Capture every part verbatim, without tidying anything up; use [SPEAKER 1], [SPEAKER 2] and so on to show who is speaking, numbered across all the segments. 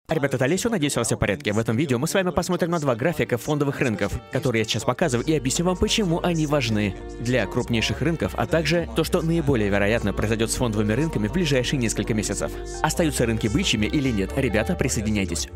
[SPEAKER 1] Ребята, это Олесю, надеюсь, у вас все в порядке. В этом видео мы с вами посмотрим на два графика фондовых рынков, которые я сейчас показываю, и объясню вам, почему они важны для крупнейших рынков, а также то, что наиболее вероятно произойдет с фондовыми рынками в ближайшие несколько месяцев. Остаются рынки бычьими или нет? Ребята, присоединяйтесь.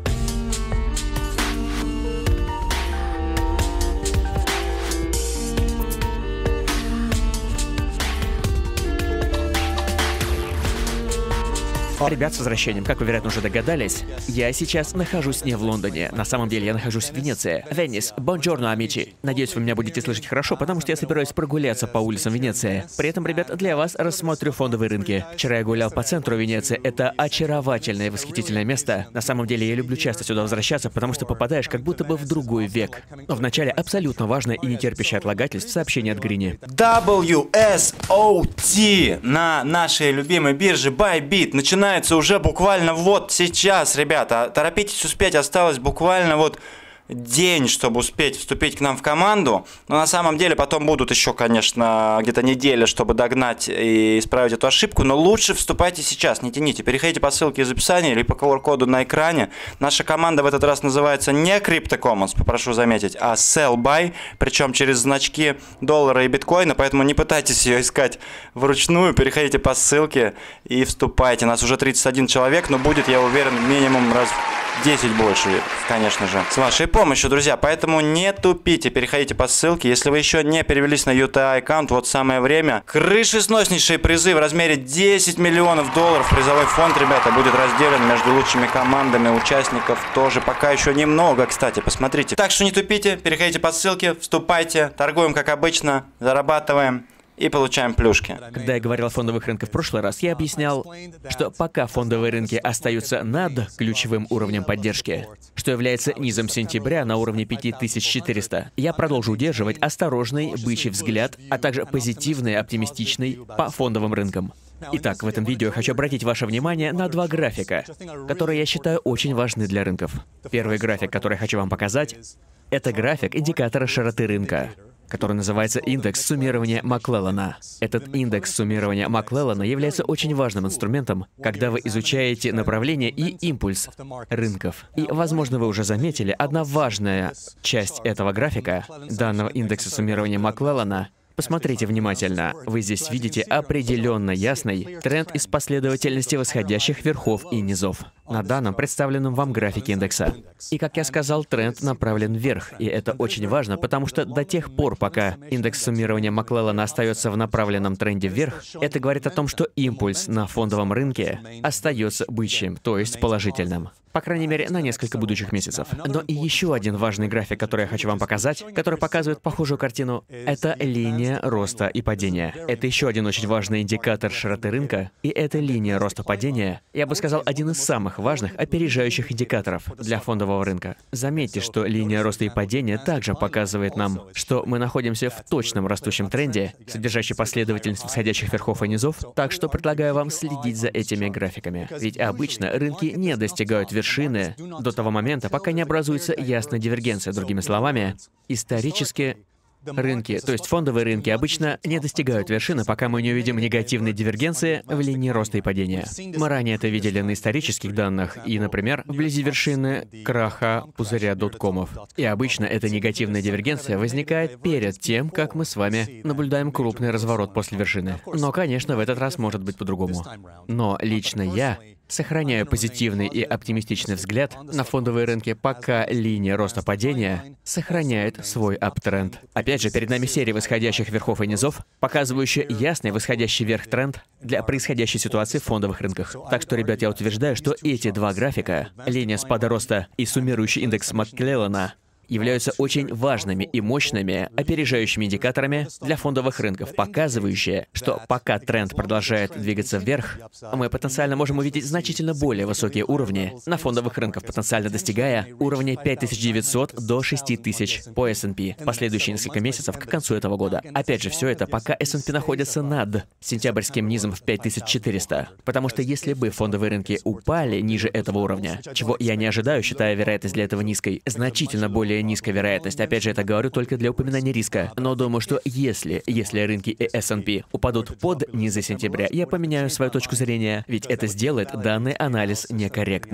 [SPEAKER 1] Ребят, с возвращением. Как вы, вероятно, уже догадались, я сейчас нахожусь не в Лондоне. На самом деле я нахожусь в Венеции. Венес, бонджорно, амичи. Надеюсь, вы меня будете слышать хорошо, потому что я собираюсь прогуляться по улицам Венеции. При этом, ребят, для вас рассмотрю фондовые рынки. Вчера я гулял по центру Венеции. Это очаровательное и восхитительное место. На самом деле я люблю часто сюда возвращаться, потому что попадаешь как будто бы в другой век. Но вначале абсолютно важное и не терпящее отлагательств сообщение от Грини.
[SPEAKER 2] дабл ю эс о ти на нашей любимой бирже Bybit начинается уже буквально вот сейчас, ребята. Торопитесь успеть, осталось буквально вот день, чтобы успеть вступить к нам в команду. Но на самом деле потом будут еще, конечно, где-то неделя, чтобы догнать и исправить эту ошибку. Но лучше вступайте сейчас, не тяните. Переходите по ссылке из описания или по ку ар коду на экране. Наша команда в этот раз называется не Crypto Commons, попрошу заметить, а Sell Buy, причем через значки доллара и биткоина. Поэтому не пытайтесь ее искать вручную. Переходите по ссылке и вступайте. Нас уже тридцать один человек, но будет, я уверен, минимум раз десять больше, конечно же, с вашей помощью, друзья. Поэтому не тупите, переходите по ссылке. Если вы еще не перевелись на ю ти ай аккаунт, вот самое время. Крышесноснейшие призы в размере десять миллионов долларов. Призовой фонд, ребята, будет разделен между лучшими командами участников. Тоже пока еще немного, кстати, посмотрите. Так что не тупите, переходите по ссылке, вступайте, торгуем как обычно, зарабатываем и получаем плюшки.
[SPEAKER 1] Когда я говорил о фондовых рынках в прошлый раз, я объяснял, что пока фондовые рынки остаются над ключевым уровнем поддержки, что является низом сентября на уровне пять тысяч четыреста, я продолжу удерживать осторожный бычий взгляд, а также позитивный, оптимистичный по фондовым рынкам. Итак, в этом видео я хочу обратить ваше внимание на два графика, которые я считаю очень важны для рынков. Первый график, который я хочу вам показать, это график индикатора широты рынка, который называется индекс суммирования Маклеллана. Этот индекс суммирования Маклеллана является очень важным инструментом, когда вы изучаете направление и импульс рынков. И, возможно, вы уже заметили, одна важная часть этого графика, данного индекса суммирования Маклеллана. Посмотрите внимательно. Вы здесь видите определенно ясный тренд из последовательности восходящих верхов и низов на данном представленном вам графике индекса. И, как я сказал, тренд направлен вверх. И это очень важно, потому что до тех пор, пока индекс суммирования Маклеллана остается в направленном тренде вверх, это говорит о том, что импульс на фондовом рынке остается бычьим, то есть положительным. По крайней мере, на несколько будущих месяцев. Но и еще один важный график, который я хочу вам показать, который показывает похожую картину, это линия роста и падения. Это еще один очень важный индикатор широты рынка, и эта линия роста-падения, я бы сказал, один из самых важных опережающих индикаторов для фондового рынка. Заметьте, что линия роста и падения также показывает нам, что мы находимся в точном растущем тренде, содержащий последовательность восходящих верхов и низов, так что предлагаю вам следить за этими графиками. Ведь обычно рынки не достигают вершины до того момента, пока не образуется ясная дивергенция. Другими словами, исторически рынки, то есть фондовые рынки, обычно не достигают вершины, пока мы не увидим негативные дивергенции в линии роста и падения. Мы ранее это видели на исторических данных и, например, вблизи вершины краха пузыря доткомов. И обычно эта негативная дивергенция возникает перед тем, как мы с вами наблюдаем крупный разворот после вершины. Но, конечно, в этот раз может быть по-другому. Но лично я сохраняю позитивный и оптимистичный взгляд на фондовые рынки, пока линия роста-падения сохраняет свой аптренд. Опять же, перед нами серия восходящих верхов и низов, показывающая ясный восходящий вверх тренд для происходящей ситуации в фондовых рынках. Так что, ребят, я утверждаю, что эти два графика, линия спада роста и суммирующий индекс Маклеллана, являются очень важными и мощными опережающими индикаторами для фондовых рынков, показывающие, что пока тренд продолжает двигаться вверх, мы потенциально можем увидеть значительно более высокие уровни на фондовых рынках, потенциально достигая уровня пять тысяч девятьсот до шесть тысяч по эс энд пи в последующие несколько месяцев к концу этого года. Опять же, все это пока эс энд пи находится над сентябрьским низом в пять тысяч четыреста. Потому что если бы фондовые рынки упали ниже этого уровня, чего я не ожидаю, считая вероятность для этого низкой, значительно более низкая вероятность. Опять же, это говорю только для упоминания риска. Но думаю, что если, если рынки и эс энд пи упадут под низы сентября, я поменяю свою точку зрения, ведь это сделает данный анализ некорректным.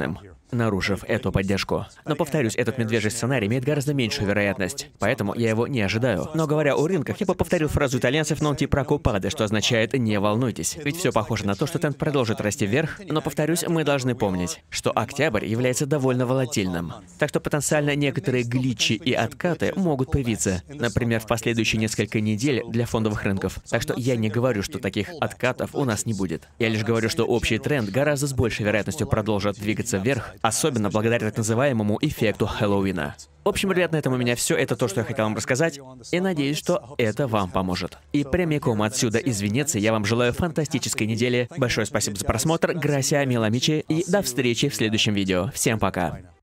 [SPEAKER 1] нарушив эту поддержку. Но, повторюсь, этот медвежий сценарий имеет гораздо меньшую вероятность, поэтому я его не ожидаю. Но говоря о рынках, я бы повторил фразу итальянцев «non ti preoccupare», что означает «не волнуйтесь». Ведь все похоже на то, что тренд продолжит расти вверх, но, повторюсь, мы должны помнить, что октябрь является довольно волатильным. Так что потенциально некоторые глитчи и откаты могут появиться, например, в последующие несколько недель для фондовых рынков. Так что я не говорю, что таких откатов у нас не будет. Я лишь говорю, что общий тренд гораздо с большей вероятностью продолжит двигаться вверх, особенно благодаря так называемому эффекту Хэллоуина. В общем, ребят, на этом у меня все. Это то, что я хотел вам рассказать, и надеюсь, что это вам поможет. И прямиком отсюда из Венеции я вам желаю фантастической недели. Большое спасибо за просмотр, грася, мило амичи, и до встречи в следующем видео. Всем пока!